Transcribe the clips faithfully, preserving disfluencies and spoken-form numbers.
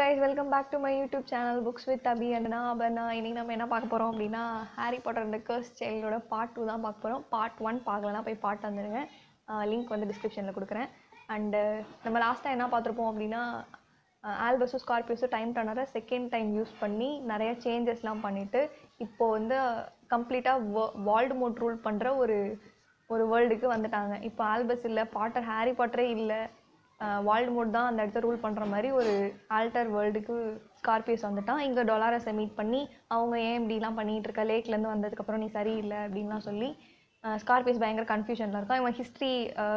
guys, welcome back to my YouTube channel Books with Abhi and நான் அபர்ணா. இன்னைக்கு நம்ம என்ன பார்க்க போகிறோம் அப்படின்னா Harry Potter and the Cursed சைல்டோட பார்ட் டூ தான் பார்க்க போகிறோம். பார்ட் ஒன் பார்க்கலன்னா போய் பார்ட் வந்துடுங்க, லிங்க் வந்து டிஸ்கிரிப்ஷனில் கொடுக்குறேன். அண்டு நம்ம லாஸ்ட்டாக என்ன பார்த்துருப்போம் அப்படின்னா ஆல்பஸும் ஸ்கார்பியோஸும் டைம் டர்னரை செகண்ட் டைம் யூஸ் பண்ணி நிறைய சேஞ்சஸ்லாம் பண்ணிவிட்டு இப்போது வந்து கம்ப்ளீட்டாக வால்டமோர்ட் ரூல் பண்ணுற ஒரு ஒரு வேர்ல்டுக்கு வந்துட்டாங்க. இப்போ ஆல்பஸ் இல்லை, பாட்டர் ஹாரி பாட்டரே இல்லை, வால்டமோர்ட் தான் அந்த இடத்த ரூல் பண்ணுற மாதிரி ஒரு ஆல்டர் வேர்ல்டுக்கு ஸ்கார்பியோஸ் வந்துட்டான். இங்கே டொலாரஸை மீட் பண்ணி அவங்க ஏன் இப்படிலாம் பண்ணிகிட்டு இருக்க, லேக்லேருந்து வந்ததுக்கப்புறம் நீ சரியில்லை அப்படின்லாம் சொல்லி ஸ்கார்பியோஸ் பயங்கர கன்ஃபியூஷனில் இருக்கான். இவன் ஹிஸ்ட்ரி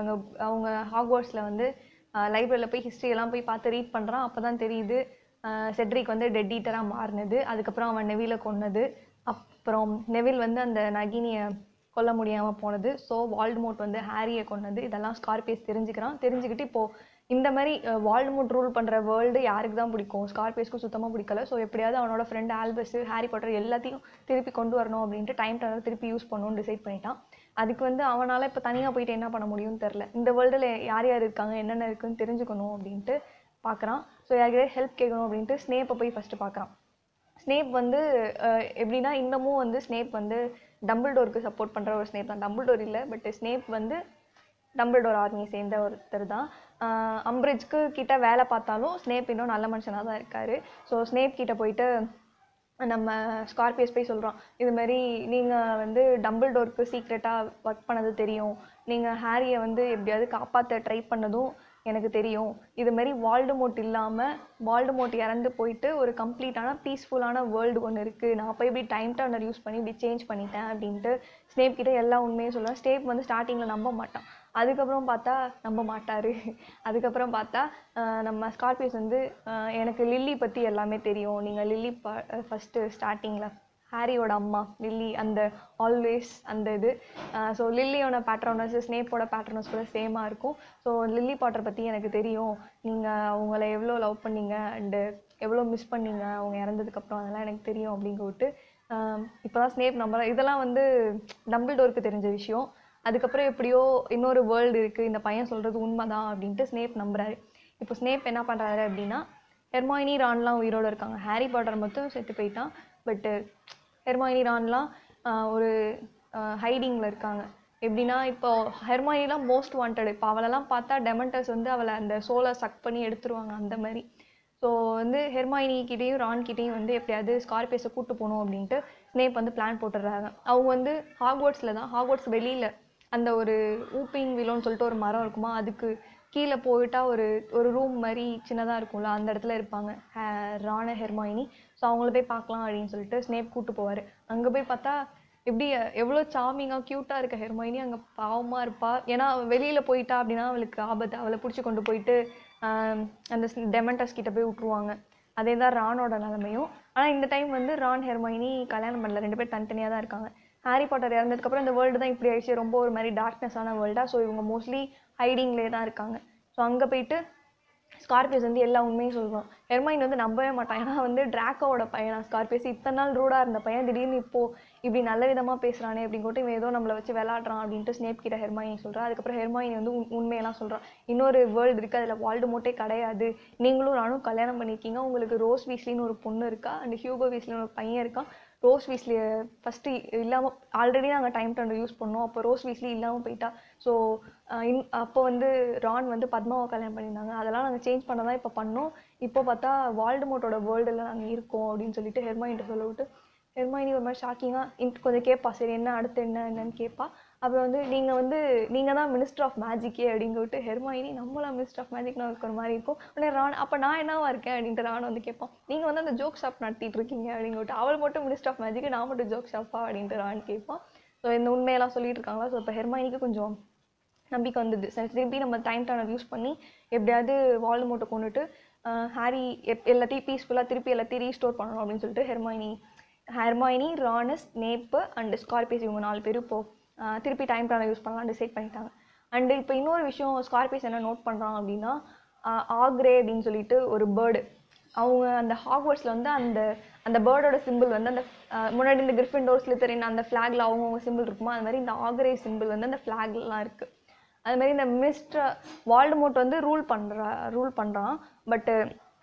அவங்க ஹாக்வர்ட்ஸில் வந்து லைப்ரரியில் போய் ஹிஸ்ட்ரியெல்லாம் போய் பார்த்து ரீட் பண்ணுறான். அப்போ தான் தெரியுது செட்ரிக் வந்து டெட் ஈட்டராக மாறினது, அதுக்கப்புறம் அவன் நெவிலை கொன்னது, அப்புறம் நெவில் வந்து அந்த நகினியை கொல்ல முடியாமல் போனது, ஸோ வால்டமோர்ட் வந்து ஹாரியை கொன்னது. இதெல்லாம் ஸ்கார்பியோஸ் தெரிஞ்சுக்கிறான். தெரிஞ்சுக்கிட்டு இப்போது இந்த மாதிரி வால்டமோர்ட் ரூல் பண்ணுற வேர்ல்டு யாருக்கு தான் பிடிக்கும், ஸ்கார்பியோஸ்க்கு சுத்தமாக பிடிக்கல. ஸோ எப்படியாவது அவனோட ஃப்ரெண்ட் ஆல்பஸ், ஹாரி பாட்டர் எல்லாத்தையும் திருப்பி கொண்டு வரணும் அப்படின்ட்டு டைம் டர்னர் திருப்பி யூஸ் பண்ணணும்னு டிசைட் பண்ணிட்டான். அதுக்கு வந்து அவனால் இப்போ தனியாக போயிட்டு என்ன பண்ண முடியும்னு தெரில. இந்த வேர்ல்டில் யார் யார் இருக்காங்க, என்னென்ன இருக்குதுன்னு தெரிஞ்சுக்கணும் அப்படின்ட்டு பார்க்குறான். ஸோ யாருக்கிட்டே ஹெல்ப் கேட்கணும் அப்படின்ட்டு ஸ்னேப்பை போய் ஃபஸ்ட்டு பார்க்குறான். ஸ்னேப் வந்து எப்படின்னா இன்னமும் வந்து ஸ்னேப் வந்து டம்பிள்டோருக்கு சப்போர்ட் பண்ணுற ஒரு ஸ்னேப் தான். டம்பிள்டோர் இல்லை, பட் ஸ்னேப் வந்து டம்பிள்டோர் ஆர்மியை சேர்ந்த ஒருத்தர் தான். அம்பிரிட்ஜ்க்கு கிட்ட வேலை பார்த்தாலும் ஸ்னேப் இன்னும் நல்ல மனுஷனாக தான் இருக்கார். ஸோ ஸ்னேப் கிட்ட போயிட்டு நம்ம ஸ்கார்பியோஸ் போய் சொல்கிறோம், இதுமாரி நீங்கள் வந்து டம்பிள்டோருக்கு சீக்ரெட்டாக ஒர்க் பண்ணது தெரியும், நீங்கள் ஹாரியை வந்து எப்படியாவது காப்பாற்ற ட்ரை பண்ணதும் எனக்கு தெரியும், இதுமாரி வால்டமோர்ட் இல்லாமல் வால்டமோர்ட் இறந்து போயிட்டு ஒரு கம்ப்ளீட்டான பீஸ்ஃபுல்லான வேர்ல்டு ஒன்று இருக்குது, நான் போய் இப்படி டைம் டர்னர் யூஸ் பண்ணி இப்படி சேஞ்ச் பண்ணிட்டேன் அப்படின்ட்டு ஸ்னேப் கிட்டே எல்லா உண்மையும் சொல்லுவேன். ஸ்னேப் வந்து ஸ்டார்டிங்கில் நம்ப மாட்டான், அதுக்கப்புறம் பார்த்தா நம்ப மாட்டார். அதுக்கப்புறம் பார்த்தா நம்ம ஸ்கார்பியோஸ் வந்து எனக்கு லில்லி பற்றி எல்லாமே தெரியும், நீங்கள் லில்லி ப ஃபஸ்ட்டு ஸ்டார்டிங்கில் ஹாரியோட அம்மா லில்லி, அந்த ஆல்வேஸ் அந்த இது, ஸோ லில்லியோட பேட்ரோனஸ் ஸ்னேப்போட பேட்ரோனஸ் கூட சேமாக இருக்கும். ஸோ லில்லி பாட்டர் பற்றி எனக்கு தெரியும், நீங்கள் அவங்கள எவ்வளோ லவ் பண்ணீங்க அண்டு எவ்வளோ மிஸ் பண்ணீங்க அவங்க இறந்ததுக்கப்புறம், அதெல்லாம் எனக்கு தெரியும் அப்படின்னு சொல்லிட்டு இப்போ தான் ஸ்னேப் நம்புற. இதெல்லாம் வந்து டம்பிள்டோருக்கு தெரிஞ்ச விஷயம். அதுக்கப்புறம் எப்படியோ இன்னொரு வேர்ல்டு இருக்குது, இந்த பையன் சொல்கிறது உண்மை தான் அப்படின்ட்டு ஸ்னேப் நம்புறாரு. இப்போ ஸ்னேப் என்ன பண்ணுறாரு அப்படின்னா ஹெர்மாயினி ரான்லாம் உயிரோடு இருக்காங்க, ஹாரி பாட்டர் மட்டும் செத்து போயிட்டான். பட்டு ஹெர்மாயினி ரான்லாம் ஒரு ஹைடிங்கில் இருக்காங்க. எப்படின்னா இப்போ ஹெர்மாயினிலாம் மோஸ்ட் வாண்டட், இப்போ அவளெல்லாம் பார்த்தா டெமெண்டர்ஸ் வந்து அவளை அந்த சோலை சக் பண்ணி எடுத்துருவாங்க அந்த மாதிரி. ஸோ வந்து ஹெர்மாயினிக்கிட்டேயும் ரான்கிட்டேயும் வந்து எப்படியாவது ஸ்கார்பியோஸை கூட்டு போகணும் அப்படின்ட்டு ஸ்னேப் வந்து பிளான் போட்டுடுறாங்க. அவங்க வந்து ஹாக்வர்ட்ஸில் தான், ஹாக்வர்ட்ஸ் வெளியில் அந்த ஒரு ஊப்பிங் விலோன்னு சொல்லிட்டு ஒரு மரம் இருக்குமா, அதுக்கு கீழே போயிட்டா ஒரு ஒரு ரூம் மாதிரி சின்னதாக இருக்கும்ல, அந்த இடத்துல இருப்பாங்க ராண ஹெர்மாயினி. ஸோ அவங்கள போய் பார்க்கலாம் அப்படின்னு சொல்லிட்டு ஸ்னேப் கூப்பிட்டு போவார். அங்கே போய் பார்த்தா எப்படி எவ்வளோ சாமிங்காக க்யூட்டாக இருக்க ஹெர்மாயினி அங்கே பாவமாக இருப்பாள். ஏன்னா வெளியில் போயிட்டா அப்படின்னா அவளுக்கு ஆபத்து, அவளை பிடிச்சி கொண்டு போயிட்டு அந்த டெமெண்டர்ஸ் கிட்ட போய் விட்ருவாங்க. அதே தான் ரானோட நிலைமையும். ஆனால் இந்த டைம் வந்து ரான் ஹெர்மாயினி கல்யாணம் பண்ணல, ரெண்டு பேர் தனித்தனியாக தான் இருக்காங்க. ஹாரி பாட்டர் இறந்ததுக்கப்புறம் இந்த வேர்ல்டு தான் இப்படி ஆயிடுச்சு, ரொம்ப ஒரு மாதிரி டார்க்னஸான வேர்ல்டாக. ஸோ இவங்க மோஸ்ட்லி ஹைடிங்லேயே தான் இருக்காங்க. ஸோ அங்கே போயிட்டு ஸ்கார்பியோஸ் வந்து எல்லா உண்மையும் சொல்லுவான். ஹெர்மாயினி வந்து நம்பவே மாட்டான், ஏன்னா வந்து ட்ராக்கோட பையனா ஸ்கார்பியோஸ், இத்தனை நாள் ரூடாக இருந்த பையன் திடீர்னு இப்போது இப்படி நல்ல விதமாக பேசுகிறானே அப்படின்னு கூட்டு இவன் ஏதோ நம்மளை வச்சு விளாட்றான் அப்படின்ட்டு ஸ்னேப் கிட்ட ஹெர்மாயினி சொல்கிறான். அதுக்கப்புறம் ஹெர்மாயினி வந்து உண்மையெல்லாம் சொல்கிறான், இன்னொரு வேர்ல்டு இருக்குது, அதில் வால்டமோர்ட்டே கிடையாது, நீங்களும் நானும் கல்யாணம் பண்ணியிருக்கீங்க, உங்களுக்கு ரோஸ் வீஸ்லின்னு ஒரு பொண்ணு இருக்கா அண்ட் ஹியூகோ வீஸ்லின்னு ஒரு பையன் இருக்கான். ரோஸ் வீஸ்லி ஃபஸ்ட்டு இல்லாமல் ஆல்ரெடி நாங்கள் டைம் டர்னர் யூஸ் பண்ணோம், அப்போ ரோஸ் வீஸ்லி இல்லாமல் போயிட்டா. ஸோ இன் அப்போ வந்து ரான் வந்து பத்மாவை கல்யாணம் பண்ணியிருந்தாங்க, அதெல்லாம் நாங்கள் சேஞ்ச் பண்ண தான் இப்போ பண்ணோம். இப்போ பார்த்தா வால்டமோர்ட்டோட வேர்ல்டில் நாங்கள் இருக்கோம் அப்படின்னு சொல்லிட்டு ஹெர்மாயினிட்ட சொல்ல விட்டு ஹெர்மாயினி ஒரு மாதிரி ஷாக்கிங்காக இன்ட்டு கொஞ்சம் கேட்பா, சரி என்ன அடுத்து என்ன என்னன்னு கேட்பா. அப்புறம் வந்து நீங்கள் வந்து நீங்கள் தான் மினிஸ்டர் ஆஃப் மேஜிக்கே அப்படின்னு சொல்லிட்டு ஹெர்மாயினி நம்மளாம் மினிஸ்டர் ஆஃப் மேஜிக்னு இருக்கிற மாதிரி இருக்கும். உடனே ரான் அப்போ நான் என்னவா இருக்கேன் அப்படின்ட்டு ரான் வந்து கேட்பான், நீங்கள் வந்து அந்த ஜோக் ஷாப் நடத்திட்டு இருக்கீங்க அப்படின்னு சொல்லிட்டு, அவள் மட்டும் மினிஸ்டர் ஆஃப் மேஜிக், நான் மட்டும் ஜோக் ஷாப்பா அப்படின்ட்டு ரான் கேட்பான். ஸோ இந்த உண்மையெல்லாம் சொல்லிட்டு இருக்காங்களா. ஸோ இப்போ ஹெர்மாயினிக்கு கொஞ்சம் நம்பிக்கை வந்தது, சரி திருப்பி நம்ம டைம் டர்னர் யூஸ் பண்ணி எப்படியாவது வால்டமோர்ட்டை கொண்டுட்டு ஹாரி எப் எல்லாத்தையும் பீஸ்ஃபுல்லாக திருப்பி எல்லாத்தையும் ரீஸ்டோர் பண்ணணும் அப்படின்னு சொல்லிட்டு ஹெர்மாயினி ஹெர்மாயினி ரானஸ் ஸ்னேப்பு அண்டு ஸ்கார்பியோஸ் இவங்க நாலு பேரும் இப்போது திருப்பி டைம் டர்னர் யூஸ் பண்ணலாம் டிசைட் பண்ணிட்டாங்க. அண்டு இப்போ இன்னொரு விஷயம் ஸ்கார்பியோஸ் என்ன நோட் பண்ணுறான் அப்படின்னா ஆக்ரே அப்படின்னு சொல்லிட்டு ஒரு பேர்டு, அவங்க அந்த ஹாக்வர்ட்ஸில் வந்து அந்த அந்த பேர்டோட சிம்பிள் வந்து அந்த முன்னாடி இந்த கிரிஃபிண்டோர் ஸ்லித்தரின் அந்த ஃப்ளாகில் அவங்கவுங்க சிம்பிள் இருக்குமா, அது மாதிரி இந்த ஆக்ரே சிம்பிள் வந்து அந்த ஃப்ளாக்லாம் இருக்குது. அது மாதிரி இந்த மிஸ்டர் வால்டமோர்ட் வந்து ரூல் பண்ணுறா ரூல் பண்ணுறான் பட்டு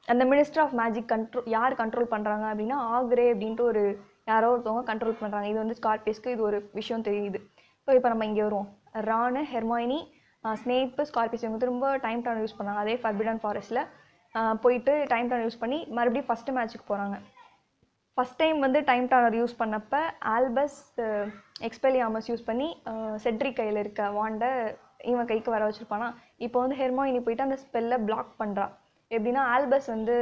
அந்த மினிஸ்டர் ஆஃப் மேஜிக் கண்ட்ரோல் யார் கண்ட்ரோல் பண்ணுறாங்க அப்படின்னா ஆக்ரே அப்படின்ட்டு ஒரு யாரோ ஒருத்தவங்க கண்ட்ரோல் பண்ணுறாங்க. இது வந்து ஸ்கார்பியஸ்க்கு இது ஒரு விஷயம் தெரியுது. ஸோ இப்போ நம்ம இங்கே வருவோம். ரானு, ஹெர்மாயினி, ஸ்னேப்பு, ஸ்கார்பியஸ் இவங்க திரும்ப டைம் டர்னர் யூஸ் பண்ணாங்க. அதே ஃபர்பிடன் ஃபாரஸ்ட்டில் போயிட்டு டைம் டர்னர் யூஸ் பண்ணி மறுபடியும் ஃபஸ்ட்டு மேட்ச்சுக்கு போகிறாங்க. ஃபஸ்ட் டைம் வந்து டைம் டர்னர் யூஸ் பண்ணப்போ ஆல்பஸ் எக்ஸ்பெலியாமஸ் யூஸ் பண்ணி செட்ரிக் கையில் இருக்க வாண்டை இவன் கைக்கு வர வச்சுருப்பானா. இப்போ வந்து ஹெர்மாயினி போயிட்டு அந்த ஸ்பெல்லை பிளாக் பண்ணுறா. எப்படின்னா ஆல்பஸ் வந்து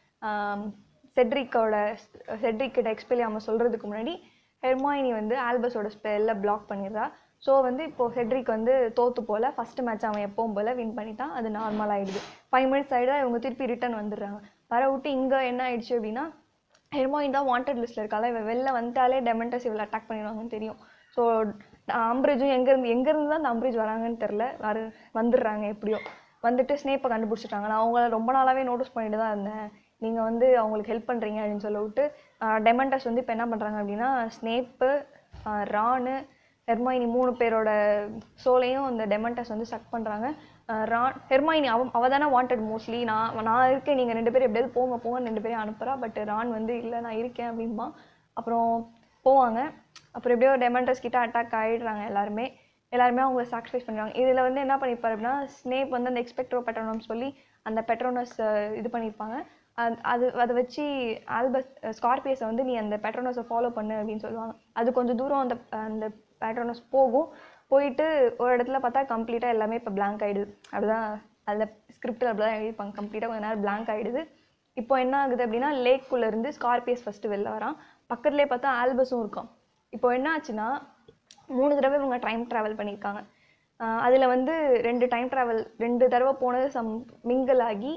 செட்ரிக்கோட செட்ரிக் கிட்ட எக்ஸ்பெலியாமஸ் சொல்கிறதுக்கு முன்னாடி ஹெர்மாயினி வந்து ஆல்பஸோட ஸ்பெல்லை பிளாக் பண்ணிடுறா. ஸோ வந்து இப்போது செட்ரிக் வந்து தோற்று போல் ஃபஸ்ட்டு மேட்ச் அவன் எப்பவும் போல் வின் பண்ணிட்டான். அது நார்மல் ஆகிடுது. ஃபைவ் மினிட்ஸ் ஆகிடுதா இவங்க திருப்பி ரிட்டன் வந்துடுறாங்க. வர விட்டு இங்கே என்ன ஆயிடுச்சு அப்படின்னா ஹெர்மாயின் தான் வாண்டட் லிஸ்ட்டில் இருக்கால. இவன் வெளில வந்துட்டாலே டெமெண்டர்ஸ் இவ்வளோ அட்டாக் பண்ணிடுவாங்கன்னு தெரியும். ஸோ அம்பிரிஜும் எங்கேருந்து எங்கேருந்து தான் அந்த அம்பிரிஜ் வராங்கன்னு தெரில, வர வந்துடுறாங்க. எப்படியோ வந்துட்டு ஸ்னேப்பை கண்டுபிடிச்சிட்டாங்க. நான் அவங்கள ரொம்ப நாளாகவே நோட்டீஸ் பண்ணிட்டு தான் இருந்தேன், நீங்கள் வந்து அவங்களுக்கு ஹெல்ப் பண்ணுறீங்க அப்படின்னு சொல்ல விட்டு டெமெண்டர்ஸ் வந்து இப்போ என்ன பண்ணுறாங்க அப்படின்னா ஸ்னேப்பு, ரானு, ஹெர்மாயினி மூணு பேரோட சோலையும் அந்த டெமெண்டர்ஸ் வந்து சக் பண்ணுறாங்க. ரான் ஹெர்மாயினி அவ அவள் தானே வாண்டட் மோஸ்ட்லி. நான் நான் இருக்கேன், நீங்கள் ரெண்டு பேரும் எப்படியாவது போங்க போங்கன்னு ரெண்டு பேரையும் அனுப்புகிறா. பட் ரான் வந்து இல்லை நான் இருக்கேன் அப்படின்பா. அப்புறம் போவாங்க. அப்புறம் எப்படியோ டெமெண்டர்ஸ் கிட்ட அட்டாக் ஆகிடுறாங்க. எல்லாருமே எல்லாருமே அவங்க சாக்ரிஃபைஸ் பண்ணுறாங்க. இதில் வந்து என்ன பண்ணியிருப்பார் அப்படின்னா ஸ்னேப் வந்து அந்த எக்ஸ்பெக்ட்ரோ பெட்ரோனம்னு சொல்லி அந்த பெட்ரோனஸ் இது பண்ணியிருப்பாங்க. அது அது அதை வச்சு ஆல்பஸ் ஸ்கார்பியஸை வந்து நீ அந்த பெட்ரோனஸை ஃபாலோ பண்ணு அப்படின்னு சொல்லுவாங்க. அது கொஞ்சம் தூரம் அந்த அந்த பெட்ரோனஸ் போகும். போயிட்டு ஒரு இடத்துல பார்த்தா கம்ப்ளீட்டாக எல்லாமே இப்போ பிளாங்க் ஆகிடுது. அப்படிதான் அதில் ஸ்கிரிப்டில் அப்படி தான் எழுதிப்பாங்க. கம்ப்ளீட்டாக கொஞ்சம் நேரம் பிளாங்க் ஆகிடுது. இப்போ என்ன ஆகுது அப்படின்னா லேக்குள்ளேருந்து ஸ்கார்பியஸ் ஃபஸ்ட்டு வெளில வரான். பக்கத்துலேயே பார்த்தா ஆல்பஸும் இருக்கும். இப்போ என்ன ஆச்சுன்னா மூணு தடவை இவங்க டைம் ட்ராவல் பண்ணியிருக்காங்க. அதில் வந்து ரெண்டு டைம் ட்ராவல் ரெண்டு தடவை போனது சம் மிங்கிள் ஆகி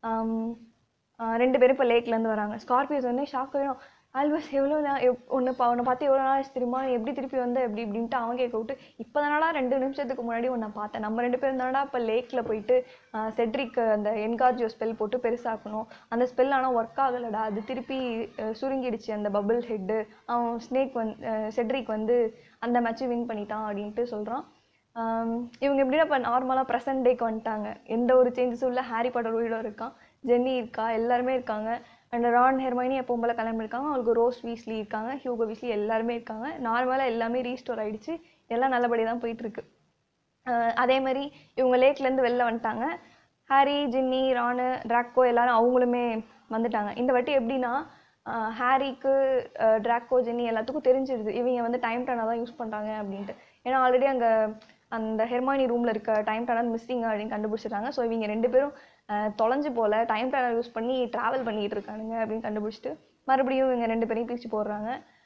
ரெண்டு பேரும் இப்போ லேக்லேருந்து வராங்க. ஸ்கார்பியஸ் வந்து ஷாக் ஆகிடும். ஆல்பஸ் எவ்வளோ ஒன்று உன்னை பார்த்து எவ்வளோ நாள் தெரியுமா, எப்படி திருப்பி வந்த எப்படி இப்படின்ட்டு அவன் கேட்க விட்டு இப்போ தானடா ரெண்டு நிமிஷத்துக்கு முன்னாடி உன்னை பார்த்தேன், நம்ம ரெண்டு பேரும் தானடா இப்போ லேக்கில் போயிட்டு செட்ரிக் அந்த என்கார்ஜியோ ஸ்பெல் போட்டு பெருசாக்கணும், அந்த ஸ்பெல் ஆனால் ஒர்க் ஆகலடா, அது திருப்பி சுருங்கிடுச்சு அந்த பபிள் ஹெட்டு, அவன் ஸ்னேக் வந்து செட்ரிக் வந்து அந்த மேட்ச்சு வின் பண்ணிட்டான் அப்படின்ட்டு சொல்கிறான். இவங்க எப்படின்னா இப்போ நார்மலாக ப்ரெசன்ட் டேக்கு வந்துட்டாங்க. எந்த ஒரு சேஞ்சஸும் இல்லை. ஹாரி பாட்டர் உயிரோட இருக்கான், ஜென்னி இருக்கா, எல்லாருமே இருக்காங்க. அண்ட் ரான், ஹெர்மைனி எப்பவும் போல் கல்யாணம் இருக்காங்க. அவங்களுக்கு ரோஸ் வீஸ்லி இருக்காங்க, ஹியூகோ வீஸ்லி எல்லாருமே இருக்காங்க. நார்மலாக எல்லாமே ரீஸ்டோர் ஆகிடுச்சு. எல்லாம் நல்லபடியாக தான் போயிட்டுருக்கு. அதேமாதிரி இவங்க லேக்லேருந்து வெளில வந்துட்டாங்க. ஹாரி, ஜின்னி, ரானு, ட்ராக்கோ எல்லாரும் அவங்களுமே வந்துட்டாங்க. இந்த வாட்டி எப்படின்னா ஹாரிக்கு, ட்ராக்கோ, ஜென்னி எல்லாத்துக்கும் தெரிஞ்சிடுது இவங்க வந்து டைம் டர்னர் தான் யூஸ் பண்ணுறாங்க அப்படின்ட்டு. ஏன்னா ஆல்ரெடி அங்கே அந்த ஹெர்மாயினி ரூமில் இருக்க டைம் டர்னர் மிஸ்ஸிங் அப்படின்னு கண்டுபிடிச்சிட்டாங்க. ஸோ இவங்க ரெண்டு பேரும் தொலைஞ்சு போல் டைம் டர்னர் யூஸ் பண்ணி ட்ராவல் பண்ணிகிட்டு இருக்கானுங்க அப்படின்னு கண்டுபிடிச்சிட்டு மறுபடியும் இவங்க ரெண்டு பேரையும் பிரித்து போடுறாங்க.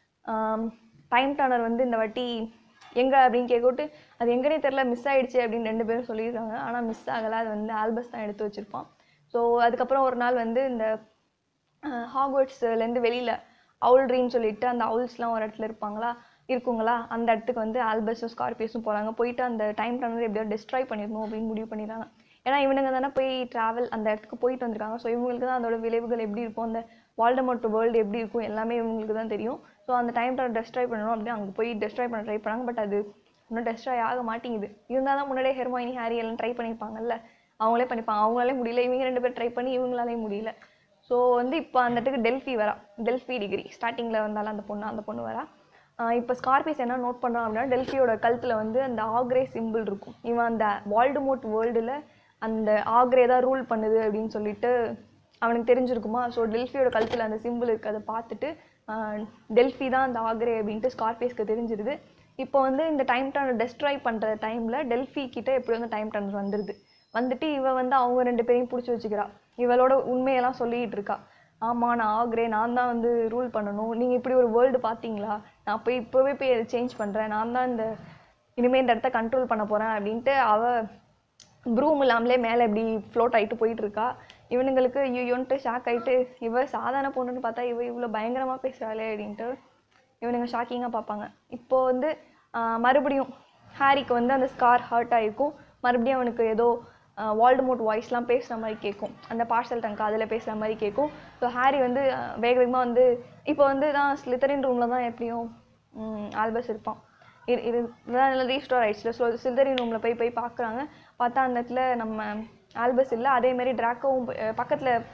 டைம் டர்னர் வந்து இந்த வாட்டி எங்கே அப்படின்னு கேட்கவிட்டு அது எங்கேனே தெரில, மிஸ் ஆகிடுச்சு அப்படின்னு ரெண்டு பேரும் சொல்லிடுறாங்க. ஆனால் மிஸ் ஆகலை, அது வந்து ஆல்பஸ் தான் எடுத்து வச்சுருப்பான். ஸோ அதுக்கப்புறம் ஒரு நாள் வந்து இந்த ஹாக்வர்ட்ஸ்லேருந்து வெளியில் அவுல் ட்ரீன்னு சொல்லிட்டு அந்த அவுல்ஸ்லாம் ஒரு இடத்துல இருப்பாங்களா இருக்குங்களா அந்த இடத்துக்கு வந்து ஆல்பஸும் ஸ்கார்பியஸும் போகிறாங்க. போயிட்டு அந்த டைம் டர்னர் எப்படியோ டிஸ்ட்ராய் பண்ணிடணும் அப்படின்னு முடிவு பண்ணிடுறாங்க. ஏன்னா இவனுங்க தானே போய் ட்ராவல் அந்த இடத்துக்கு போயிட்டு வந்திருக்காங்க. ஸோ இவங்களுக்கு தான் அதோட விளைவுகள் எப்படி இருக்கும், அந்த வால்டமோர்ட் வேர்ல்டு எப்படி இருக்கும் எல்லாமே இவங்களுக்கு தான் தெரியும். ஸோ அந்த டைம் டர்னர் டெஸ்ட்ராய் பண்ணணும் அப்படின்னு அங்கே போய் டெஸ்ட்ராய் பண்ண ட்ரை பண்ணாங்க. பட் அது இன்னும் டெஸ்ட்ராய் ஆக மாட்டேங்குது. இருந்தால் தான் முன்னாடியே ஹெர்மாயினி, ஹாரி எல்லாம் ட்ரை பண்ணியிருப்பாங்கல்ல, அவங்களே பண்ணிப்பாங்க. அவங்களாலே முடியல, இவங்க ரெண்டு பேர் ட்ரை பண்ணி இவங்களாலே முடியல. ஸோ வந்து இப்போ அந்த இடத்துக்கு டெல்ஃபி வரா, டெல்ஃபி டிகிரி ஸ்டார்டிங்கில் வந்தாலும் அந்த பொண்ணு அந்த பொண்ணு வரா. இப்போ ஸ்கார்பியஸ் என்ன நோட் பண்ணுறான் அப்படின்னா டெல்ஃபியோட கழுத்தில் வந்து அந்த ஆக்ரே சிம்பிள் இருக்கும். இவன் அந்த வால்டமோர்ட் வேர்ல்டில் அந்த ஆக்ரே தான் ரூல் பண்ணுது அப்படின்னு சொல்லிட்டு அவனுக்கு தெரிஞ்சிருக்குமா. ஸோ டெல்ஃபியோட கழுத்தில் அந்த சிம்பிள் இருக்குது. அதை பார்த்துட்டு டெல்ஃபி தான் அந்த ஆக்ரே அப்படின்ட்டு ஸ்கார்பியஸ்க்கு தெரிஞ்சிருது. இப்போ வந்து இந்த டைம் டர்னர் டெஸ்ட்ராய் பண்ணுற டைமில் டெல்ஃபி கிட்ட எப்படி வந்து டைம் டர்னர் வந்துடுது. வந்துட்டு இவ வந்து அவங்க ரெண்டு பேரையும் பிடிச்சி வச்சுக்கிறா. இவளோட உண்மையெல்லாம் சொல்லிகிட்டு இருக்கா. ஆமாம், நான் ஆக்ரே, நான் தான் வந்து ரூல் பண்ணணும், நீங்கள் இப்படி ஒரு வேர்ல்டு பார்த்தீங்களா, நான் போய் இப்போவே போய் அதை சேஞ்ச் பண்ணுறேன், நான் தான் இந்த இனிமேல் இந்த இடத்த கண்ட்ரோல் பண்ண போகிறேன் அப்படின்ட்டு அவள் ப்ரூம் இல்லாமலே மேலே இப்படி ஃப்ளோட் ஆகிட்டு போயிட்டுருக்கா. இவனுங்களுக்கு ஐயோன்ட்டு ஷாக் ஆகிட்டு இவ சாதாரண பொண்ணுன்னு பார்த்தா இவ இவ்வளோ பயங்கரமாக பேசுகிறாளே அப்படின்ட்டு இவனுங்க ஷாக்கிங்காக பார்ப்பாங்க. இப்போது வந்து மறுபடியும் ஹாரிக்கு வந்து அந்த ஸ்கார் ஹர்ட் ஆகிருக்கும். மறுபடியும் அவனுக்கு ஏதோ வால்டமோர்ட் வாய்ஸ்லாம் பேசுகிற மாதிரி கேட்கும், அந்த பார்சல் டங்க் அதில் பேசுகிற மாதிரி கேட்கும். ஸோ ஹாரி வந்து வேக வேகமாக வந்து இப்போ வந்து தான் ஸ்லித்தரின் ரூமில் தான் எப்படியும் ஆல்பஸ் இருப்பான். இது இது இதெல்லாம் ரீஸ்டோர் ஆகிடுச்சுல. ஸோ ஸ்லித்தரின் ரூமில் போய் போய் பார்க்குறாங்க. பார்த்தா அந்த இடத்துல நம்ம ஆல்பஸ் இல்லை. அதேமாரி ட்ராக்கோவும் பக்கத்தில்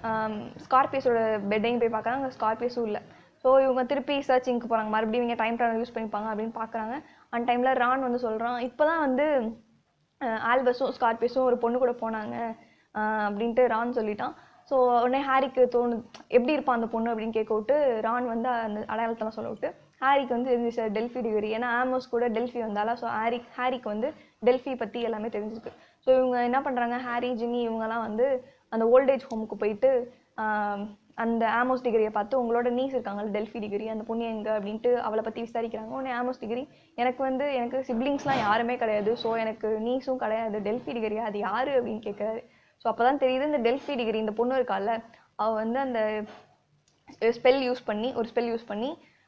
ஸ்கார்பியஸோட பெட்டையும் போய் பார்க்குறாங்க, அங்கே ஸ்கார்பியஸும் இல்லை. ஸோ இவங்க திருப்பி சர்ச்சிங்க்கு போகிறாங்க, மறுபடியும் இவங்க டைம் ட்ராவல் யூஸ் பண்ணிப்பாங்க அப்படின்னு பார்க்குறாங்க. அந்த டைமில் ரான் வந்து சொல்கிறான், இப்போ தான் வந்து ஆல்பஸும் ஸ்கார்பியஸும் ஒரு பொண்ணு கூட போனாங்க அப்படின்ட்டு ரான் சொல்லிட்டான். ஸோ உடனே ஹாரிக்கு தோணுது எப்படி இருப்பான் அந்த பொண்ணு அப்படின்னு கேட்க விட்டு ரான் வந்து அந்த அடையாளத்தெல்லாம் சொல்ல விட்டு ஹாரிக்கு வந்து தெரிஞ்சிச்சு டெல்ஃபி டிகரி. ஏன்னா ஆமோஸ் கூட டெல்ஃபி வந்தாலும் ஸோ ஹாரி ஹாரிக்கு வந்து டெல்ஃபி பற்றி எல்லாமே தெரிஞ்சிருக்கு. ஸோ இவங்க என்ன பண்ணுறாங்க, ஹாரி ஜின்னி இவங்கெல்லாம் வந்து அந்த ஓல்டேஜ் ஹோமுக்கு போயிட்டு அந்த ஆமோஸ் டிகிரியை பார்த்து உங்களோட நீஸ் இருக்காங்கல்ல டெல்ஃபி டிகிரி, அந்த பொண்ணு எங்கே அப்படின்ட்டு அவளை பற்றி விசாரிக்கிறாங்க. உடனே ஆமோஸ் டிகிரி எனக்கு வந்து எனக்கு சிப்ளிங்ஸ்லாம் யாருமே கிடையாது, ஸோ எனக்கு நீஸும் கிடையாது, டெல்ஃபி டிகிரியா அது யார் அப்படின்னு கேட்குறாரு. ஸோ அப்போ தான் தெரியுது இந்த டெல்ஃபி டிகிரி இந்த பொண்ணு இருக்கால அவள் வந்து அந்த ஸ்பெல் யூஸ் பண்ணி ஒரு ஸ்பெல் யூஸ் பண்ணி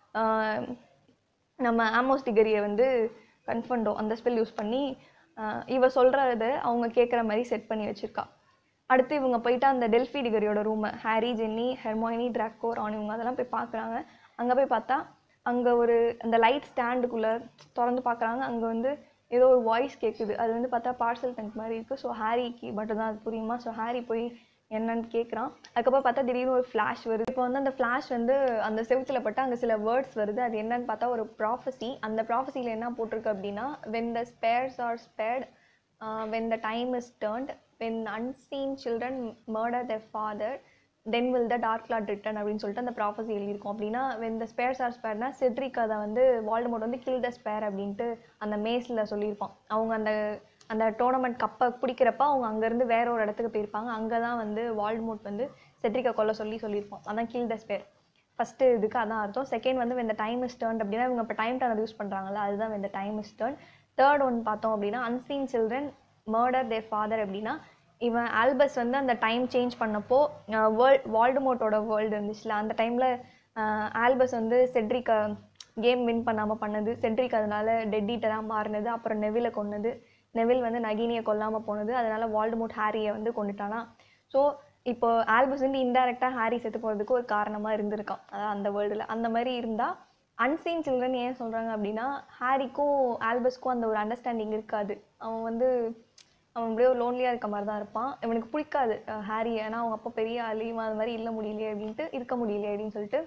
நம்ம ஆமோஸ் டிகிரியை வந்து கன்ஃபண்டோ அந்த ஸ்பெல் யூஸ் பண்ணி இவ சொல்கிறத அவங்க கேட்குற மாதிரி செட் பண்ணி வச்சுருக்கா. அடுத்து இவங்க போயிட்டு அந்த டெல்ஃபி டிகரியோட ரூமை Harry Ginny Hermione Draco Ron இவங்க அதெல்லாம் போய் பார்க்குறாங்க. அங்கே போய் பார்த்தா அங்கே ஒரு அந்த லைட் ஸ்டாண்டுக்குள்ளே திறந்து பார்க்குறாங்க. அங்கே வந்து ஏதோ ஒரு வாய்ஸ் கேட்குது, அது வந்து பார்த்தா பார்சல் டென்ட் மாதிரி இருக்குது. ஸோ ஹாரிக்கு மட்டும் தான் அது புரியுமா. ஸோ ஹாரி போய் என்னன்னு கேட்குறான். அதுக்கப்புறம் பார்த்தா திடீர்னு ஒரு ஃப்ளாஷ் வருது. இப்போ வந்து அந்த ஃப்ளாஷ் வந்து அந்த செவுத்தில் பட்டு அங்கே சில வேர்ட்ஸ் வருது. அது என்னன்னு பார்த்தா ஒரு ப்ராஃபஸி. அந்த ப்ராஃபஸியில் என்ன போட்டிருக்கு அப்படின்னா when the spares are spared, uh, when the time is turned, when unseen children murder their father, then will the dark lord return அப்படின்னு சொல்லிட்டு அந்த ப்ராஃபஸி எழுதியிருக்கும். அப்படின்னா when the spares are sparedனா செட்ரிக் அதை வந்து வால்டமோர்ட் வந்து kill the spare அப்படின்ட்டு அந்த மேஸில் சொல்லியிருப்பான். அவங்க அந்த அந்த டோர்னமெண்ட் கப்பை பிடிக்கிறப்ப அவங்க அங்கேருந்து வேற ஒரு இடத்துக்கு போயிருப்பாங்க. அங்கே தான் வந்து வால்டமோர்ட் வந்து செட்ரிக்கை கொல்ல சொல்லி சொல்லியிருப்பான். அதான் கில் த ஸ்பேர். ஃபஸ்ட்டு இதுக்கு அதான் அர்த்தம். செகண்ட் வந்து when the time is turned அப்படின்னா இவங்க இப்போ டைம் டர்னர் யூஸ் பண்ணுறாங்கல்ல, அதுதான் when the time is turned. Third one பார்த்தோம் அப்படின்னா unseen children murder their father அப்படின்னா இவன் ஆல்பஸ் வந்து அந்த டைம் சேஞ்ச் பண்ணப்போ வேர்ல்ட் வால்டமோர்ட்டோட வேர்ல்டு இருந்துச்சுல, அந்த டைமில் ஆல்பஸ் வந்து செட்ரிக்கை கேம் வின் பண்ணாமல் பண்ணது, செட்ரிக் அதனால டெட் ஈட்டராக மாறினது, அப்புறம் நெவிலை கொன்னது, நெவில் வந்து நகினியை கொல்லாமல் போனது, அதனால வால்டமோர்ட் ஹாரியை வந்து கொண்டுட்டானா. ஸோ இப்போ ஆல்பஸ் வந்து இன்டெரக்டாக ஹாரி செத்து போகிறதுக்கு ஒரு காரணமாக இருந்திருக்கான், அதான் அந்த வேர்ல்டில். அந்த மாதிரி இருந்தால் அன்சீன் சில்ட்ரன் ஏன் சொல்கிறாங்க அப்படின்னா ஹாரிக்கும் ஆல்பஸ்க்கும் அந்த ஒரு அண்டர்ஸ்டாண்டிங் இருக்காது. அவன் வந்து அவன் அப்படியே ஒரு லோன்லியாக இருக்க மாதிரி தான் இருப்பான். இவனுக்கு பிடிக்காது ஹாரி, ஏன்னா அவங்க அப்பா பெரிய ஆளு, இவன் அது மாதிரி இல்லை முடியலையே அப்படின்ட்டு இருக்க முடியலையே அப்படின்னு சொல்லிட்டு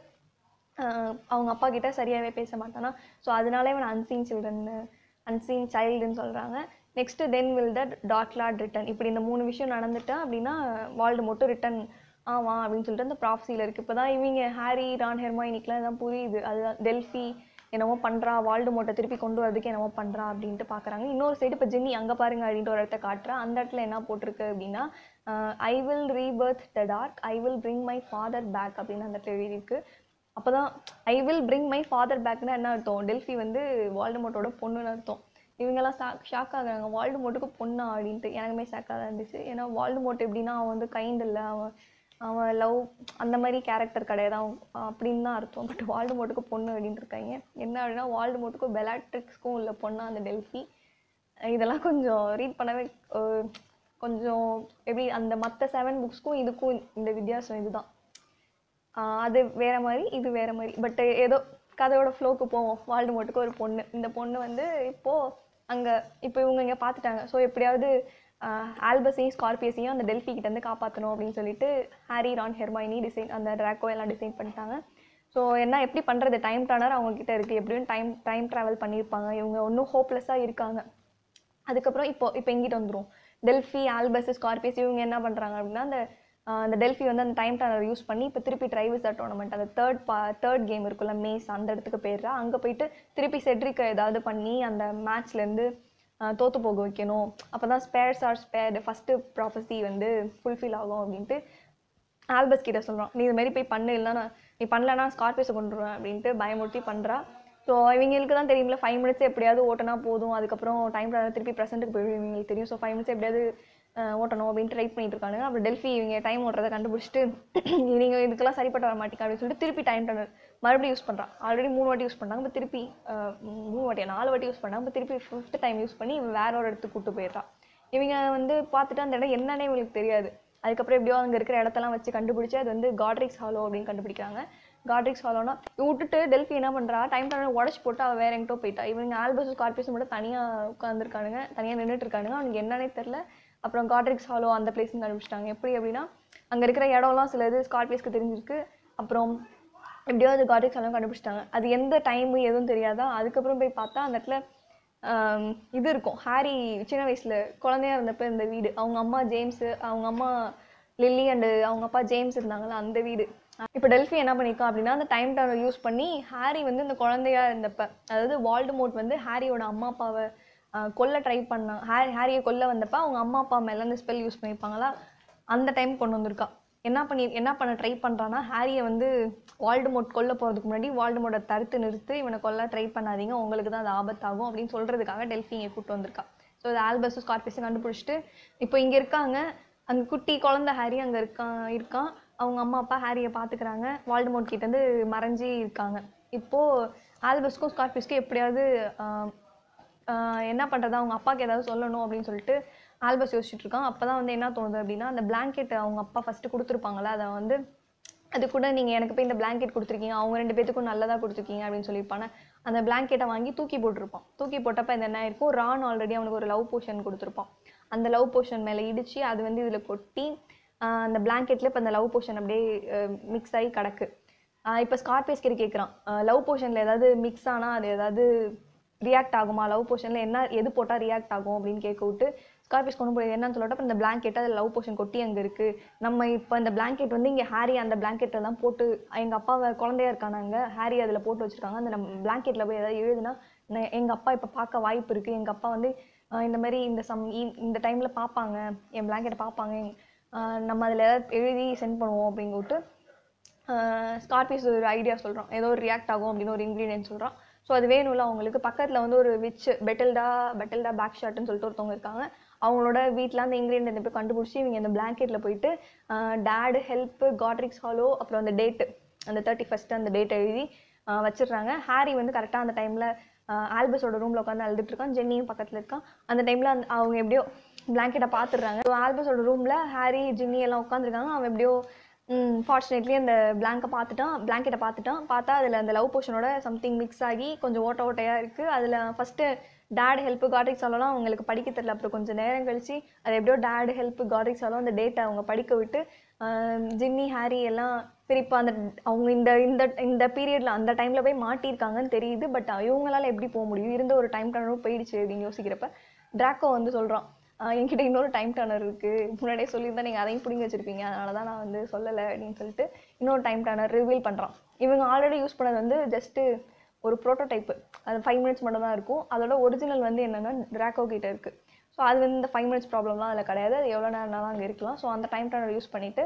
அவங்க அப்பா கிட்ட சரியாகவே பேச மாட்டானா. ஸோ அதனால இவன் அன்சீன் சில்ட்ரன் அன்சீன் சைல்டுன்னு சொல்கிறாங்க. Next then will the dark lord return. இப்படி இந்த மூணு விஷயம் நடந்துட்டா அப்படின்னா வால்டமோர்ட் ரிட்டன் ஆமாம் அப்படின்னு சொல்லிட்டு அந்த ப்ராஃபஸியில் இருக்குது. இப்போ தான் இவங்க ஹாரி ரான் ஹெர்மாயினிக்கெலாம் இதான் புரியுது. அதுதான் டெல்ஃபி என்னமோ பண்ணுறா, வால்டமோர்ட்டை திருப்பி கொண்டு வரதுக்கு என்னமோ பண்ணுறா அப்படின்ட்டு பார்க்குறாங்க. இன்னொரு சைடு இப்போ ஜென்னி அங்கே பாருங்க அப்படின்ட்டு ஒரு இடத்த காட்டுறா. அந்த இடத்துல என்ன போட்டிருக்கு அப்படின்னா I will rebirth the dark, I will bring my father back அப்படின்னு அந்த எழுதி இருக்குது. அப்போ தான் I will bring my father பேக்னா என்ன அர்த்தம், டெல்ஃபி வந்து வால்டமோர்ட்டோட பொண்ணுன்னு அர்த்தம். இவங்கெல்லாம் ஷா ஷாக் ஆகுறாங்க, வால்டமோர்ட்டுக்கு பொண்ணா அப்படின்ட்டு. எனக்குமே ஷாக்காக தான் இருந்துச்சு. ஏன்னா வால்டமோர்ட் எப்படின்னா அவன் வந்து கைண்ட் இல்லை, அவன் அவன் லவ் அந்த மாதிரி கேரக்டர் கிடையாது அவன் அப்படின்னு தான் அர்த்தம். பட் வால்டமோர்ட்டுக்கு பொண்ணு அப்படின்ட்டு இருக்காங்க. என்ன அப்படின்னா வால்டமோர்ட்டுக்கும் பெலாட்ரிக்ஸ்க்கும் உள்ள பொண்ணா அந்த டெல்ஃபி. இதெல்லாம் கொஞ்சம் ரீட் பண்ணவே கொஞ்சம் எப்படி அந்த மற்ற செவன் புக்ஸ்க்கும் இதுக்கும் இந்த வித்தியாசம் இதுதான். அது வேற மாதிரி இது வேற மாதிரி. பட் ஏதோ கதையோட ஃப்ளோக்கு போவோம். வால்டமோர்ட்டுக்கு ஒரு பொண்ணு, இந்த பொண்ணு வந்து இப்போது அங்கே இப்போ இவங்க இங்கே பார்த்துட்டாங்க. ஸோ எப்படியாவது ஆல்பஸையும் ஸ்கார்பியஸையும் அந்த டெல்ஃபி கிட்டேருந்து காப்பாற்றணும் அப்படின்னு சொல்லிட்டு ஹாரி ரான் ஹெர்மாயினி டிசைன் அந்த ட்ராக்கோ எல்லாம் டிசைன் பண்ணிட்டாங்க. ஸோ என்ன எப்படி பண்ணுறது, டைம் டர்னர் அவங்கக்கிட்ட இருக்குது, எப்படியும் டைம் டைம் ட்ராவல் பண்ணியிருப்பாங்க. இவங்க ஒன்றும் ஹோப்லெஸ்ஸாக இருக்காங்க. அதுக்கப்புறம் இப்போ இப்போ எங்கிட்ட வந்துடும் டெல்ஃபி ஆல்பஸ் ஸ்கார்பியஸ் இவங்க என்ன பண்ணுறாங்க அப்படின்னா அந்த அந்த டெல்ஃபி வந்து அந்த டைம் டர்னர் யூஸ் பண்ணி இப்போ திருப்பி ட்ரைவிசர்ட் டோர்னமெண்ட் அந்த தேர்ட் பா தேர்ட் கேம் இருக்குல்ல மேஸ், அந்த இடத்துக்கு போயிடுறா. அங்கே போயிட்டு திருப்பி செட்ரிக்கை ஏதாவது பண்ணி அந்த மேட்ச்லேருந்து தோற்று போக வைக்கணும். அப்போ தான் spares are spared first prophecy வந்து ஃபுல்ஃபில் ஆகும் அப்படின்ட்டு ஆல்பஸ் கிட்ட சொல்கிறான். நீ இதுமாரி போய் பண்ணு, இல்லைனா நீ பண்ணலன்னா ஸ்கார்பியஸை கொண்டுருவேன் அப்படின்ட்டு பயமுறுத்தி பண்ணுறா. ஸோ இவங்களுக்கு தான் தெரியும்ல ஃபைவ் மினிட்ஸ் எப்படியாவது ஓட்டினா போதும், அதுக்கப்புறம் டைம் டர்னர் திருப்பி ப்ரெசென்ட்டுக்கு போயிடும் இவங்களுக்கு தெரியும். ஸோ ஃபைவ் மினிட்ஸ் எப்படியாவது ஓட்டணும் அப்படின்ட்டு ட்ரை பண்ணிட்டு இருக்காங்க. அப்புறம் டெல்ஃபி இவங்க டைம் ஓட்டுறதை கண்டுபிடிச்சிட்டு நீங்கள் இதுக்கெல்லாம் சரிப்பட்ட வர மாட்டேங்க அப்படின்னு சொல்லிட்டு திருப்பி டைம் டர்னர் மறுபடியும் யூஸ் பண்ணுறான். ஆல்ரெடி மூணு வாட்டி யூஸ் பண்ணாங்க, இப்போ திருப்பி மூணு வாட்டியா நாலு வாட்டி யூஸ் பண்ணாங்க, இப்போ திருப்பி ஃபிஃப்த் டைம் யூஸ் பண்ணி வேற ஒரு இடத்துக்கு கூப்பிட்டு போயிடுறான். இவங்க வந்து பார்த்துட்டு அந்த இடம் என்னன்னே இவங்களுக்கு தெரியாது. அதுக்கப்புறம் எப்படியோ அங்கே இருக்கிற இடத்தெல்லாம் வச்சு கண்டுபிடிச்சி அது வந்து காட்ரிக்ஸ் ஹாலோ அப்படின்னு கண்டுபிடிக்கிறாங்க. காட்ரிக்ஸ் ஹாலோனா விட்டுட்டு டெல்ஃபி என்ன பண்ணுறா, டைம் டர்னர் உடச்சி போட்டு அவள் வேற எங்கிட்டோ போயிட்டா. இவங்க ஆல்பஸ் ஸ்கார்பியஸ் மட்டும் தனியாக உட்காந்துருக்கானுங்க, தனியாக நின்றுட்டு இருக்கானுங்க. அவனுக்கு என்னன்னே தெரில. அப்புறம் காட்ரிக்ஸ் ஹாலோ அந்த பிளேஸ்ன்னு கண்டுபிடிச்சிட்டாங்க. எப்படி அப்படின்னா அங்கே இருக்கிற இடம்லாம் சில இது ஸ்கார்பியஸ்க்கு தெரிஞ்சிருக்கு. அப்புறம் எப்படியோ அது காட்ரிக்ஸ் எல்லாம் கண்டுபிடிச்சிட்டாங்க. அது எந்த டைமு எதுவும் தெரியாதா. அதுக்கப்புறம் போய் பார்த்தா அந்த இடத்துல இது இருக்கும். ஹாரி சின்ன வயசில் குழந்தையா இருந்தப்போ இந்த வீடு, அவங்க அம்மா ஜேம்ஸு, அவங்க அம்மா லில்லி அண்டு அவங்க அப்பா ஜேம்ஸ் இருந்தாங்களா அந்த வீடு. இப்போ டெல்ஃபி என்ன பண்ணியிருக்கான் அப்படின்னா அந்த டைம் டர்னர் யூஸ் பண்ணி ஹாரி வந்து இந்த குழந்தையா இருந்தப்ப, அதாவது வால்டமோர்ட் வந்து ஹாரியோட அம்மா அப்பாவை கொல்ல ட்ரை பண்ணான். ஹாரி ஹாரியை கொல்ல வந்தப்ப அவங்க அம்மா அப்பா மேலே அந்த ஸ்பெல் யூஸ் பண்ணியிருப்பாங்களா, அந்த டைம் கொண்டு வந்திருக்கா. என்ன பண்ணி என்ன பண்ண ட்ரை பண்ணுறான்னா ஹாரியை வந்து வால்டமோர்ட் கொல்ல போகிறதுக்கு முன்னாடி வால்டமோர்ட்டை தடுத்து நிறுத்து, இவனை கொல்ல ட்ரை பண்ணாதீங்க, உங்களுக்கு தான் அது ஆபத்தாகும் அப்படின்னு சொல்கிறதுக்காக டெல்ஃபி இங்கே கூப்பிட்டு வந்திருக்கா. ஸோ அது ஆல்பஸும் ஸ்கார்பியஸும் கண்டுபிடிச்சிட்டு இப்போ இங்கே இருக்காங்க. அங்கே குட்டி குழந்தை ஹாரி அங்கே இருக்கான் இருக்கான் அவங்க அம்மா அப்பா ஹாரியை பார்த்துக்கிறாங்க. வால்டமோர்ட் கிட்டேருந்து மறைஞ்சி இருக்காங்க. இப்போது ஆல்பஸ்க்கும் ஸ்கார்பியஸ்க்கும் எப்படியாவது என்ன பண்ணுறது, அவங்க அப்பாவுக்கு ஏதாவது சொல்லணும் அப்படின்னு சொல்லிட்டு ஆல்பஸ் யோசிச்சுட்டு இருக்கான். அப்போ தான் வந்து என்ன தோணுது அப்படின்னா அந்த பிளாங்கெட் அவங்க அப்பா ஃபஸ்ட்டு கொடுத்துருப்பாங்களா, அதை வந்து அது கூட நீங்கள் எனக்கு போய் இந்த பிளாங்கெட் கொடுத்துருக்கீங்க, அவங்க ரெண்டு பேத்துக்கும் நல்லதாக கொடுத்துருக்கீங்க அப்படின்னு சொல்லியிருப்பானே, அந்த பிளாங்கெட்டை வாங்கி தூக்கி போட்டிருப்பான். தூக்கி போட்டப்போ இந்த என்ன இருக்கும், ரான் ஆல்ரெடி அவனுக்கு ஒரு லவ் போஷன் கொடுத்துருப்பான். அந்த லவ் போஷன் மேலே இடித்து அது வந்து இதில் கொட்டி அந்த பிளாங்கெட்டில் இப்போ அந்த லவ் போஷன் அப்படியே மிக்ஸ் ஆகி கிடக்கு. இப்போ ஸ்கார்பியஸ் கிட்ட கேட்குறான், லவ் போஷனில் ஏதாவது மிக்ஸ் ஆனால் அது ஏதாவது ரியாக்ட் ஆகுமா, லவ் போஷனில் என்ன எது போட்டால் ரியாக்ட் ஆகும் அப்படின்னு கேட்க விட்டு ஸ்கார்பியஸ் கொண்டு போய் என்னன்னு சொல்லட்டப்போ இந்த பிளாங்கெட்டை அதில் லவ் போஷன் கொட்டி அங்கே இருக்குது. நம்ம இப்போ இந்த பிளாங்கெட் வந்து இங்கே ஹாரி அந்த பிளாங்கெட்டில் தான் போட்டு, எங்கள் அப்பாவை குழந்தையா இருக்கானாங்க ஹாரி அதில் போட்டு வச்சுருக்காங்க. அந்த நம்ம பிளாங்கெட்டில் போய் ஏதாவது எழுதுனா எங்கள் அப்பா இப்போ பார்க்க வாய்ப்பு இருக்குது, எங்கள் அப்பா வந்து இந்த மாதிரி இந்த சம் இந்த டைமில் பார்ப்பாங்க, என் பிளாங்கெட்டை பார்ப்பாங்க, நம்ம அதில் ஏதாவது எழுதி சென்ட் பண்ணுவோம் அப்படின்னு விட்டு ஸ்கார்பியஸ் ஒரு ஐடியா சொல்கிறான். ஏதோ ஒரு ரியாக்ட் ஆகும் அப்படின்னு ஒரு இன்க்ரீடியன்ட் சொல்கிறான். ஸோ அது வேணும்ல அவங்களுக்கு. பக்கத்தில் வந்து ஒரு விச் பெட்டில்டா பெட்டில்டா பேக் ஷாட்டுன்னு சொல்லிட்டு ஒருத்தவங்க இருக்காங்க. அவங்களோட வீட்டில் அந்த இன்க்ரீடியன்ட் போய் கண்டுபிடிச்சி இவங்க இந்த பிளாங்கெட்டில் போயிட்டு டேடு ஹெல்ப்பு காட்ரிக்ஸ் ஹாலோ அப்புறம் அந்த டேட்டு அந்த தேர்ட்டி ஃபஸ்ட்டு அந்த டேட் எழுதி வச்சிடுறாங்க. ஹாரி வந்து கரெக்டாக அந்த டைமில் ஆல்பஸோட ரூமில் உட்காந்து அழுதுட்டு இருக்கான். ஜென்னியும் பக்கத்தில் இருக்கான். அந்த டைமில் அந்த அவங்க எப்படியோ பிளாங்கெட்டை பார்த்துடுறாங்க. ஸோ ஆல்பஸோட ரூமில் ஹாரி ஜென்னி எல்லாம் உட்காந்துருக்காங்க. அவன் எப்படியோ ஃபார்ச்சுனேட்லி அந்த பிளாங்கை பார்த்துட்டான் பிளாங்கெட்டை பார்த்துட்டான் பார்த்தா அதில் அந்த லவ் போஷனோட சம்திங் மிக்ஸ் ஆகி கொஞ்சம் ஓட்ட ஓட்டையாக இருக்குது. அதில் ஃபஸ்ட்டு டேட் ஹெல்ப்பு காட்ரிக்ஸ் ஆலோலாம் அவங்களுக்கு படிக்க தெரியல. அப்புறம் கொஞ்சம் நேரம் கழிச்சு அது எப்படியோ டேட் ஹெல்ப்பு காட்ரிக்ஸ் ஆலோ அந்த டேட்டை அவங்க படிக்க விட்டு ஜின்னி ஹாரி எல்லாம் திருப்பி அந்த அவங்க இந்த இந்த இந்த பீரியடில் அந்த டைமில் போய் மாட்டியிருக்காங்கன்னு தெரியுது. பட் இவங்களால எப்படி போக முடியும், இருந்த ஒரு டைம் டர்னரும் போயிடுச்சு அப்படின்னு யோசிக்கிறப்ப ட்ராக்கோ வந்து சொல்கிறான், என்கிட்ட இன்னொரு டைம் டர்னர் இருக்குது, முன்னாடியே சொல்லியிருந்தா நீங்கள் அதையும் பிடிங்கி வச்சுருப்பீங்க, அதனால தான் நான் வந்து சொல்லலை அப்படின்னு சொல்லிட்டு இன்னொரு டைம் டர்னர் ரிவீல் பண்ணுறான். இவங்க ஆல்ரெடி யூஸ் பண்ணது வந்து ஜஸ்ட்டு ஒரு ப்ரோட்டோடைப்பு, அது ஃபைவ் மினிட்ஸ் மட்டும் தான் இருக்கும். அதோட ஒரிஜினல் வந்து என்னென்னா ட்ராக்கோ கிட்ட இருக்குது. ஸோ அது வந்து இந்த ஃபைவ் மினிட்ஸ் ப்ராப்ளம்லாம் அதில் கிடையாது, அது எவ்வளோ நேரம்னாலும் அங்கே இருக்கலாம். ஸோ அந்த டைம் டர்னர் யூஸ் பண்ணிவிட்டு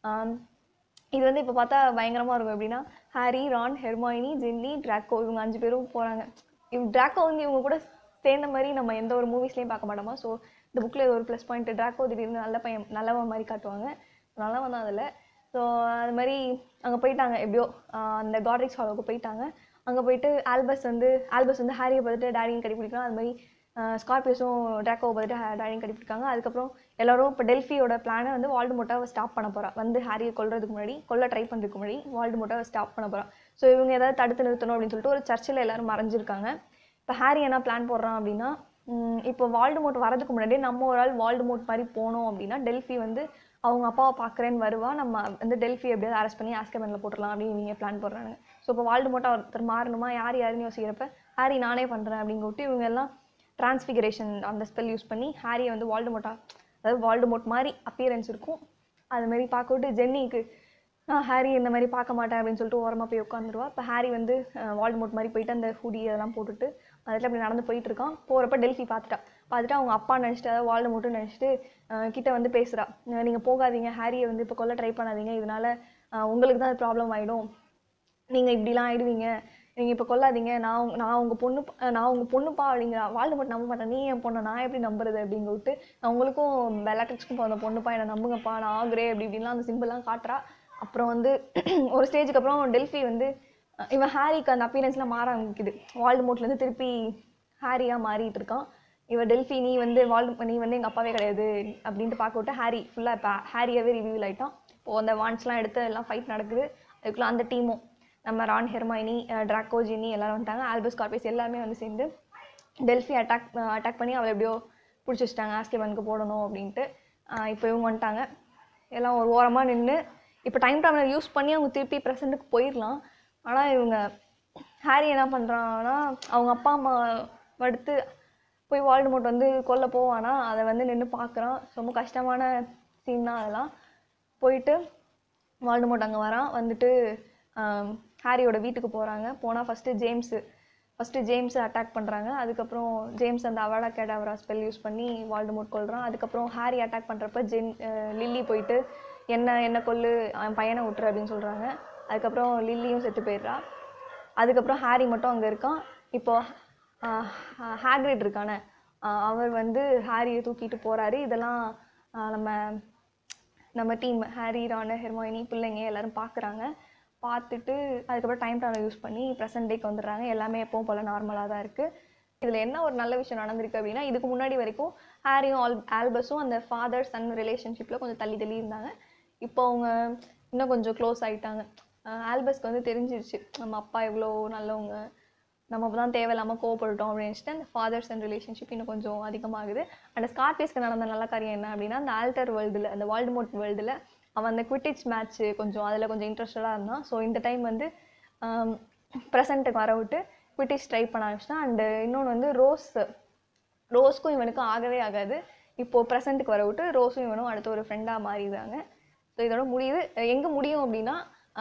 இது வந்து இப்போ பார்த்தா பயங்கரமாக இருக்கும். எப்படின்னா Harry, Ron, Hermione, Ginny, Draco இவங்க அஞ்சு பேரும் போகிறாங்க. இவ் ட்ராக்கோ வந்து இவங்க கூட சேர்ந்த மாதிரி நம்ம எந்த ஒரு மூவிஸ்லேயும் பார்க்க மாட்டோமா. ஸோ இந்த புக்கில் இது ஒரு ப்ளஸ் பாயிண்ட். ட்ராக்கோ திடீர்னு நல்ல பையன் நல்லவன் மாதிரி காட்டுவாங்க, நல்லவன் தான் அதில். ஸோ அது மாதிரி அங்கே போயிட்டாங்க. எப்படியோ அந்த காட்ரிக்ஸ் ஹாலுக்கு போயிட்டாங்க. அங்கே போயிட்டு ஆல்பஸ் வந்து ஆல்பஸ் வந்து ஹாரியை பார்த்துட்டு டேடின்னு கட்டிப்பிடிக்கலாம். அது மாதிரி ஸ்கார்பியஸும் ட்ராக்கோவை பார்த்துட்டு டேடின்னு கட்டிப்பிடிக்காங்க. அதுக்கப்புறம் எல்லோரும் இப்போ டெல்ஃபியோட பிளானை வந்து வால்டமோர்ட்டை ஸ்டாப் பண்ண போகிறா. வந்து ஹாரியை கொல்றதுக்கு முன்னாடி கொல்ல ட்ரை பண்ணுறதுக்கு முன்னாடி வால்டமோர்ட்டை ஸ்டாப் பண்ண போகிறா. ஸோ இவங்க ஏதாவது தடுத்து நிறுத்தணும் அப்படின்னு சொல்லிட்டு ஒரு சர்ச்சில் எல்லோரும் மறைஞ்சிருக்காங்க. இப்போ ஹாரி என்ன பிளான் போடுறான் அப்படின்னா, இப்போ வால்டமோர்ட் வரதுக்கு முன்னாடியே நம்ம ஒரு ஆள் வால்டமோர்ட் மாதிரி போனோம் அப்படின்னா டெல்ஃபி வந்து அவங்க அப்பாவை பார்க்குறேன்னு வருவா, நம்ம வந்து டெல்ஃபி எப்படியாவது அரெஸ்ட் பண்ணி ஆஸ்கபனில் போட்டுடலாம் அப்படின்னு இவங்க பிளான் போடுறாங்க. ஸோ இப்போ வால்டமோர்ட்டை ஒருத்தர் மாறணுமா, யார் யாருன்னு யோசிக்கிறப்ப ஹாரி நானே பண்ணுறேன் அப்படின்னு விட்டு இவங்க எல்லாம் டிரான்ஸ்ஃபிகரேஷன் அந்த ஸ்பெல் யூஸ் பண்ணி ஹாரியை வந்து வால்டமோர்ட்டா, அதாவது வால்டமோர்ட் மாதிரி அப்பியரன்ஸ் இருக்கும் அதுமாரி பார்க்க விட்டு ஜென்னிக்கு ஹாரி இந்த மாதிரி பார்க்க மாட்டேன் அப்படின்னு சொல்லிட்டு ஓரமாக போய் உட்காந்துருவா. இப்போ ஹாரி வந்து வால்டமோர்ட் மாதிரி போயிட்டு அந்த ஹூடி அதெல்லாம் போட்டுட்டு அதில் அப்படி நடந்து போயிட்டு இருக்கான். போகிறப்ப டெல்ஃபி பார்த்துட்டா பார்த்துட்டு அவங்க அப்பா நினச்சிட்டு அதாவது வால்டமோர்ட்னு நினச்சிட்டு கிட்ட வந்து பேசுகிறா, நீங்கள் போகாதீங்க, ஹாரியை வந்து இப்போ கொல்ல ட்ரை பண்ணாதீங்க, இதனால உங்களுக்கு தான் அது ப்ராப்ளம் ஆகிடும், நீங்கள் இப்படிலாம் ஆகிடுவீங்க, நீங்கள் இப்போ கொல்லாதீங்க, நான் நான் உங்கள் பொண்ணு நான் உங்கள் பொண்ணுப்பா அப்படிங்கிற. வால்டமோர்ட் நம்ப மாட்டேன், நீ என் பொண்ணை நான் எப்படி நம்புறது அப்படிங்க விட்டு நான் உங்களுக்கும் பெல்லாட்ரிக்ஸ்க்கும் பிறந்த பொண்ணுப்பா, என்னை நம்புங்கப்பா, நான் ஆகுறே அப்படி இப்படின்லாம் அந்த சிம்பிள்லாம் காட்டுறா. அப்புறம் வந்து ஒரு ஸ்டேஜுக்கு அப்புறம் டெல்ஃபி வந்து இவன் ஹாரிக்கு அந்த அப்பீரன்ஸ்லாம் மாற ஆரம்பிக்குது. வால்டமோர்ட்லேருந்து திருப்பி ஹாரியாக மாறிட்டு இருக்கான். இவன் டெல்ஃபி நீ வந்து வால்டு நீ வந்து எங்கள் அப்பாவே கிடையாது அப்படின்ட்டு பார்க்க விட்டு ஹாரி ஃபுல்லாக இப்போ ஹாரியாகவே ரிவியூல் ஆகிட்டான். இப்போது அந்த வாண்ட்ஸ்லாம் எடுத்து எல்லாம் ஃபைட் நடக்குது. அதுக்குள்ளே அந்த டீமும் நம்ம ரான், ஹெர்மாயினி, ட்ராக்கோ, ஜின்னி எல்லோரும் வந்துட்டாங்க. ஆல்பஸ், ஸ்கார்பியஸ் எல்லாருமே வந்து சேர்ந்து டெல்ஃபி அட்டாக் அட்டாக் பண்ணி அவளை எப்படியோ பிடிச்சி வச்சிட்டாங்க, ஆஸ்கபனுக்கு போடணும் அப்படின்ட்டு. இப்போ இவங்க வந்துட்டாங்க. எல்லாம் ஒரு ஓரமாக நின்று இப்போ டைம் ட்ராவலர் யூஸ் பண்ணி அவங்க திருப்பி ப்ரெசண்ட்டுக்கு போயிடலாம். ஆனால் இவங்க ஹாரி என்ன பண்ணுறாங்கன்னா அவங்க அப்பா அம்மா அடுத்து போய் வால்டமோர்ட் வந்து கொல்ல போவானா அதை வந்து நின்று பார்க்குறான். ரொம்ப கஷ்டமான சீன் தான் அதெல்லாம். போயிட்டு வால்டமோர்ட் அங்கே வரான். வந்துட்டு ஹாரியோட வீட்டுக்கு போகிறாங்க. போனால் ஃபஸ்ட்டு ஜேம்ஸு ஃபஸ்ட்டு ஜேம்ஸை அட்டாக் பண்ணுறாங்க. அதுக்கப்புறம் ஜேம்ஸ் அந்த அவடா கேடாவரா ஸ்பெல் யூஸ் பண்ணி வால்டமோர்ட் கொல்றான். அதுக்கப்புறம் ஹாரி அட்டாக் பண்ணுறப்ப ஜென் லில்லி போயிட்டு என்ன என்ன கொல்லு அவன் பையனை விட்டுரு அப்படின்னு சொல்கிறாங்க. அதுக்கப்புறம் லில்லியும் செத்து போயிடுறா. அதுக்கப்புறம் ஹாரி மட்டும் அங்கே இருக்கான். இப்போது ஹாக்ரிட் இருக்கானே அவர் வந்து ஹாரியை தூக்கிட்டு போகிறாரு. இதெல்லாம் நம்ம நம்ம டீம் ஹாரி, ரான், ஹெர்மாயினி பிள்ளைங்க எல்லோரும் பார்க்குறாங்க. பார்த்துட்டு அதுக்கப்புறம் டைம் ட்ராவல் யூஸ் பண்ணி ப்ரெசன்ட் டேக்கு வந்துடுறாங்க. எல்லாமே எப்பவும் போல் நார்மலாக தான் இருக்குது. இதில் என்ன ஒரு நல்ல விஷயம் நடந்திருக்கு அப்படின்னா இதுக்கு முன்னாடி வரைக்கும் ஹாரியும் ஆல் ஆல்பஸும் அந்த ஃபாதர் சன் ரிலேஷன்ஷிப்பில் கொஞ்சம் தள்ளி தள்ளி இருந்தாங்க. இப்போ அவங்க இன்னும் கொஞ்சம் க்ளோஸ் ஆகிட்டாங்க. ஆல்பஸ்க்கு வந்து தெரிஞ்சிருச்சு நம்ம அப்பா எவ்வளோ நல்லவங்க, நம்ம தான் தேவையில்லாமல் கோவப்பட்டுட்டோம் அப்படின்னு நினச்சிட்டு அந்த ஃபாதர் சன் ரிலேஷன்ஷிப் இன்னும் கொஞ்சம் அதிகமாகுது. அந்த ஸ்கார்பியஸ்க்கு நடந்த நல்ல காரியம் என்ன அப்படின்னா அந்த ஆல்டர் வேர்ல்டில் அந்த வால்டமோர்ட் வேர்ல்டில் அவன் அந்த குவிட்டிச் மேட்ச்சு கொஞ்சம் அதில் கொஞ்சம் இன்ட்ரெஸ்டடாக இருந்தான். ஸோ இந்த டைம் வந்து ப்ரெசண்ட்டுக்கு வர விட்டு குவிட்டிச் ட்ரை பண்ண ஆரம்பிச்சிட்டான். அண்டு இன்னொன்று வந்து ரோஸ் ரோஸ்க்கும் இவனுக்கும் ஆகவே ஆகாது. இப்போது ப்ரெசண்ட்டுக்கு வர விட்டு ரோஸும் இவனும் அடுத்த ஒரு ஃப்ரெண்டாக மாறிடுறாங்க. ஸோ இதோட முடியுது. எங்கே முடியும் அப்படின்னா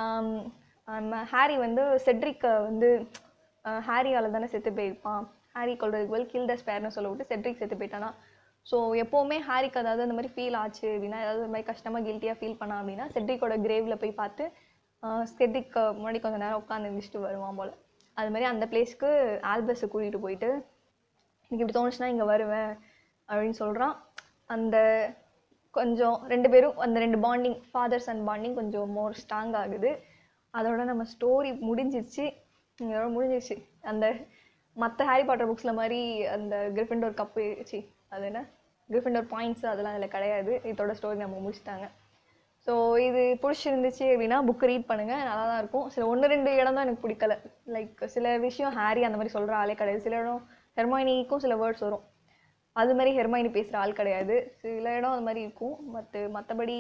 ஹாரி வந்து செட்ரிக்கை வந்து ஹாரியால் தானே செத்து போயிருப்பான். ஹாரி கொல்றதுக்கு வெல் கில் த ஸ்பேர்னு சொல்ல விட்டு செட்ரிக் செத்து போயிட்டானா. ஸோ எப்போவுமே ஹாரிக்கு அதாவது அந்த மாதிரி ஃபீல் ஆச்சு அப்படின்னா ஏதாவது ஒரு மாதிரி கஷ்டமாக கில்ட்டியாக ஃபீல் பண்ணா அப்படின்னா செட்ரிக்கோட கிரேவில் போய் பார்த்து செட்ரிக்கு முன்னாடி கொஞ்சம் நேரம் உட்காந்து இருந்துச்சுட்டு வருவான் போல். அது மாதிரி அந்த பிளேஸ்க்கு ஆல்பஸை கூட்டிகிட்டு போயிட்டு எனக்கு இப்படி தோணுச்சுன்னா இங்கே வருவேன் அப்படின்னு சொல்கிறான். அந்த கொஞ்சம் ரெண்டு பேரும் அந்த ரெண்டு பாண்டிங் ஃபாதர் சன் பாண்டிங் கொஞ்சம் மோர் ஸ்ட்ராங் ஆகுது. அதோட நம்ம ஸ்டோரி முடிஞ்சிருச்சு. இதோட முடிஞ்சிருச்சு. அந்த மற்ற ஹாரி பாட்டர் புக்ஸில் மாதிரி அந்த கிரிஃபிண்டோர் கப்பு சி அது என்ன கிரிஃபிண்டோர் பாயிண்ட்ஸு அதெல்லாம் அதில் கிடையாது. இதோட ஸ்டோரி நம்ம முடிச்சிட்டாங்க. ஸோ இது பிடிச்சிருந்துச்சு அப்படின்னா புக்கு ரீட் பண்ணுங்கள், நல்லா தான் இருக்கும். சில ஒன்று ரெண்டு இடம் தான் எனக்கு பிடிக்கல. லைக் சில விஷயம் ஹாரி அந்த மாதிரி சொல்கிற ஆளே கிடையாது. சில இடம் ஹெர்மாயினிக்கும் சில வேர்ட்ஸ் வரும், அது மாதிரி ஹெர்மாயினி பேசுகிற ஆள் கிடையாது. சில இடம் அது மாதிரி இருக்கும். மற்ற மற்றபடி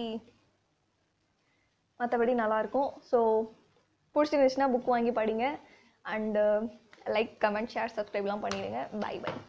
மற்றபடி நல்லாயிருக்கும். ஸோ பிடிச்சிருந்துச்சுன்னா புக் வாங்கி படிங்க. அண்டு லைக் கமெண்ட் ஷேர் சப்ஸ்கிரைப்லாம் பண்ணிடுங்க. Bye by.